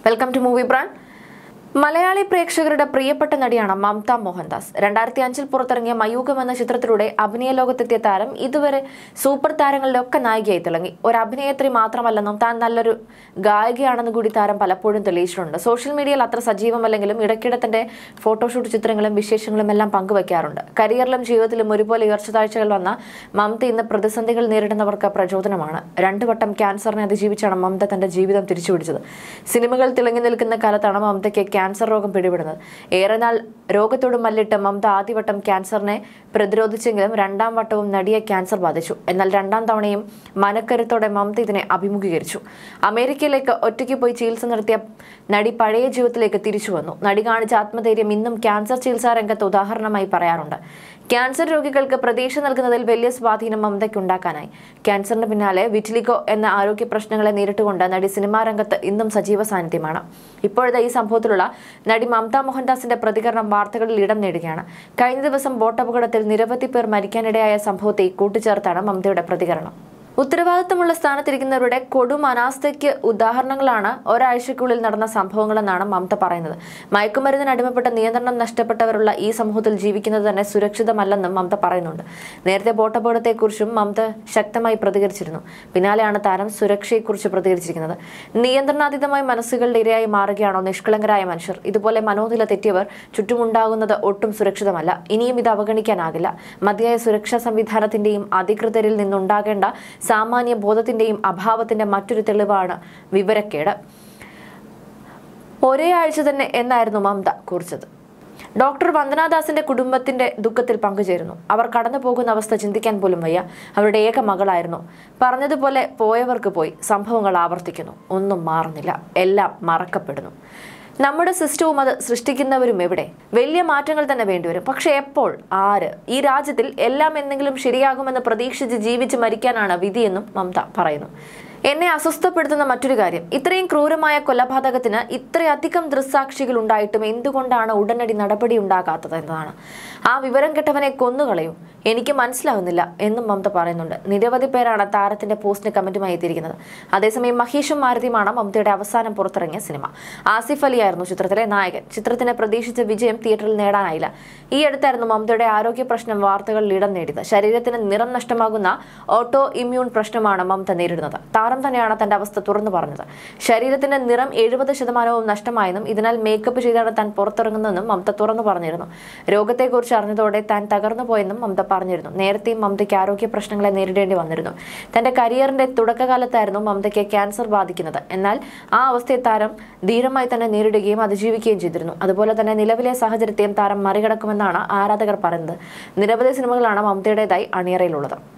Welcome to movie brand. Malayali പ്രേക്ഷകരുടെ പ്രിയപ്പെട്ട നടിയാണ് മമത മോഹൻദാസ്. 2005 പുറത്തിറങ്ങിയ മയൂകം എന്ന ചിത്രത്തിലൂടെ അഭിനയ ലോകത്തെത്തിയ താരം ഇതുവരെ സൂപ്പർ താരങ്ങളുടെ ഒക്കെ നായികയായി തിളങ്ങി. ഒരു അഭിനേത്രി മാത്രമല്ലെന്നും താൻ നല്ലൊരു ഗായികയാണെന്ന് കൂടി താരം പലപ്പോഴും തെളിയിച്ചിട്ടുണ്ട്. സോഷ്യൽ മീഡിയയിൽ അത്ര സജീവമല്ലെങ്കിലും ഇടയ്ക്കിടെ തന്റെ ഫോട്ടോഷൂട്ട് ചിത്രങ്ങളും വിശേഷങ്ങളും എല്ലാം പങ്കുവയ്ക്കാറുണ്ട്. കരിയറിലും ജീവിതത്തിലും ഒരുപോലെ ഉയർച്ചതാഴ്ചകൾ വന്ന മമത ഇന്ന് പ്രതിസന്ധികൾ നേരിടുന്നവർക്ക് പ്രചോദനമാണ്. 2 വട്ടം ക്യാൻസറിനെ അതിജീവിച്ചാണ് മമത തന്റെ ജീവിതം തിരിച്ചുപിടിച്ചത്. സിനിമകൾ തിളങ്ങി നിൽക്കുന്ന കാലത്താണ് മമതയ്ക്ക് ക്യാൻസർ രോഗം പിടിപെടുന്നത്. ഏറെ നാൾ രോഗത്തോട് മല്ലിട്ട് മമത ആദ്യവട്ടം ക്യാൻസറിനെ പ്രതിരോധിച്ചെങ്കിലും 2ാം വട്ടവും നടിയെ ക്യാൻസർ ബാധിച്ചു. എന്നാൽ 2ാം തവണയും മനക്കരുത്തോടെ മമത ഇതിനെ അഭിമുഖീകരിച്ചു. അമേരിക്കയിലേക്ക് ഒറ്റയ്ക്ക് പോയി ചികിത്സ നടത്തിയ നടി പഴയ ജീവിതത്തിലേക്ക് തിരിച്ചു വന്നു. നടി കാണിച്ച ആത്മധൈര്യം ഇന്നും ക്യാൻസർ ചികിത്സാ രംഗത്ത് ഉദാഹരണമായി പറയാറുണ്ട്. ക്യാൻസർ രോഗികൾക്ക് പ്രതീക്ഷ നൽകുന്നതിൽ വലിയ സ്വാധീനം മമതയ്ക്ക് ഉണ്ടാക്കാനായി. ക്യാൻസറിന് പിന്നാലെ വിറ്റിലിഗോ എന്ന ആരോഗ്യ പ്രശ്നങ്ങളെ നേരിട്ടുകൊണ്ട് നടി സിനിമാ രംഗത്ത് ഇന്നും സജീവ സാന്നിധ്യമാണ്. ഇപ്പോഴത്തെ ഈ സംഭവത്തിലുള്ള നടി മമത മോഹൻദാസിന്റെ പ്രതികരണം വാർത്തകളിൽ ഇടം നേടുകയാണ്. കഴിഞ്ഞ ദിവസം ബോട്ട് അപകടത്തിൽ നിരവധി പേർ മരിക്കാനിടയായ സംഭവത്തെ കൂട്ടിച്ചേർത്താണ് മമതയുടെ പ്രതികരണം. ഉത്തരവാദിത്തമുള്ള സ്ഥാനത്തിരിക്കുന്നവരുടെ കൊടും അനാസ്ഥയ്ക്ക് ഉദാഹരണങ്ങളാണ് ഒരാഴ്ചയ്ക്കുള്ളിൽ നടന്ന സംഭവങ്ങളെന്നാണ് മമത പറയുന്നത്. മയക്കുമരുന്നിന് അടിമപ്പെട്ട നിയന്ത്രണം നഷ്ടപ്പെട്ടവരുള്ള ഈ സമൂഹത്തിൽ ജീവിക്കുന്നത് തന്നെ സുരക്ഷിതമല്ലെന്നും മമത പറയുന്നുണ്ട്. നേരത്തെ ബോട്ടപകടത്തെക്കുറിച്ചും മമത ശക്തമായി പ്രതികരിച്ചിരുന്നു. പിന്നാലെയാണ് താരം സുരക്ഷയെക്കുറിച്ച് പ്രതികരിച്ചിരിക്കുന്നത്. നിയന്ത്രണാതീതമായ മനസ്സുകളുടെ ഇരയായി മാറുകയാണോ നിഷ്കളങ്കരായ മനുഷ്യർ? ഇതുപോലെ മനോനില തെറ്റിയവർ ചുറ്റുമുണ്ടാകുന്നത് ഒട്ടും സുരക്ഷിതമല്ല. ഇനിയും ഇത് അവഗണിക്കാനാകില്ല. മതിയായ സുരക്ഷാ സംവിധാനത്തിന്റെയും അധികൃതരിൽ നിന്നുണ്ടാകേണ്ട സാമാന്യ ബോധത്തിന്റെയും അഭാവത്തിന്റെ മറ്റൊരു തെളിവാണ് വിവരക്കേട്. ഒരേ ആഴ്ച തന്നെ എന്നായിരുന്നു മമത കുറിച്ചത്. ഡോക്ടർ വന്ദനാദാസിന്റെ കുടുംബത്തിന്റെ ദുഃഖത്തിൽ പങ്കുചേരുന്നു. അവർ കടന്നു പോകുന്ന അവസ്ഥ ചിന്തിക്കാൻ പോലും വയ്യ. അവരുടെ ഏക മകളായിരുന്നു. പറഞ്ഞതുപോലെ പോയവർക്ക് പോയി. സംഭവങ്ങൾ ആവർത്തിക്കുന്നു. ഒന്നും മാറുന്നില്ല. എല്ലാം മറക്കപ്പെടുന്നു. നമ്മുടെ സിസ്റ്റവും അത് സൃഷ്ടിക്കുന്നവരും എവിടെ? വലിയ മാറ്റങ്ങൾ തന്നെ വേണ്ടിവരും. പക്ഷെ എപ്പോൾ? ആര്? ഈ രാജ്യത്തിൽ എല്ലാം എന്തെങ്കിലും ശരിയാകുമെന്ന് പ്രതീക്ഷിച്ച് ജീവിച്ച് മരിക്കാനാണ് വിധിയെന്നും മമത പറയുന്നു. എന്നെ അസ്വസ്ഥപ്പെടുത്തുന്ന മറ്റൊരു കാര്യം, ഇത്രയും ക്രൂരമായ കൊലപാതകത്തിന് ഇത്രയധികം ദൃക്സാക്ഷികൾ ഉണ്ടായിട്ടും എന്തുകൊണ്ടാണ് ഉടനടി നടപടി ഉണ്ടാകാത്തത് എന്നതാണ്. ആ വിവരം കെട്ടവനെ കൊന്നുകളയൂ, എനിക്ക് മനസ്സിലാവുന്നില്ല എന്നും മമത പറയുന്നുണ്ട്. നിരവധി പേരാണ് താരത്തിന്റെ പോസ്റ്റിന് കമന്റുമായി എത്തിയിരിക്കുന്നത്. അതേസമയം മഹേഷും മാരുതിയുമാണ് മമതയുടെ അവസാനം പുറത്തിറങ്ങിയ സിനിമ. ആസിഫ് അലിയായിരുന്നു ചിത്രത്തിലെ നായകൻ. ചിത്രത്തിന് പ്രതീക്ഷിച്ച വിജയം തിയേറ്ററിൽ നേടാനായില്ല. ഈ അടുത്തായിരുന്നു മമതയുടെ ആരോഗ്യ പ്രശ്നം വാർത്തകളിൽ ഇടം നേടിയത്. ശരീരത്തിന് നിറം നഷ്ടമാകുന്ന ഓട്ടോ ഇമ്മ്യൂൺ പ്രശ്നമാണ് മമത നേരിടുന്നത്. താരം തന്നെയാണ് തന്റെ അവസ്ഥ തുറന്നു പറഞ്ഞത്. ശരീരത്തിന്റെ നിറം 70% നഷ്ടമായെന്നും ഇതിനാൽ മേക്കപ്പ് ചെയ്താണ് താൻ പുറത്തിറങ്ങുന്നതെന്നും മമത തുറന്നു പറഞ്ഞിരുന്നു. രോഗത്തെക്കുറിച്ച് അറിഞ്ഞതോടെ താൻ തകർന്നു പോയെന്നും മമത പറഞ്ഞിരുന്നു. നേരത്തെയും മമതയ്ക്ക് ആരോഗ്യ പ്രശ്നങ്ങളെ നേരിടേണ്ടി വന്നിരുന്നു. തന്റെ കരിയറിന്റെ തുടക്കകാലത്തായിരുന്നു മമതയ്ക്ക് ക്യാൻസർ ബാധിക്കുന്നത്. എന്നാൽ ആ അവസ്ഥയെ താരം ധീരമായി തന്നെ നേരിടുകയും അതിജീവിക്കുകയും ചെയ്തിരുന്നു. അതുപോലെ തന്നെ നിലവിലെ സാഹചര്യത്തെയും താരം മറികടക്കുമെന്നാണ് ആരാധകർ പറയുന്നത്. നിരവധി സിനിമകളാണ് മമതയുടേതായി അണിയറയിലുള്ളത്.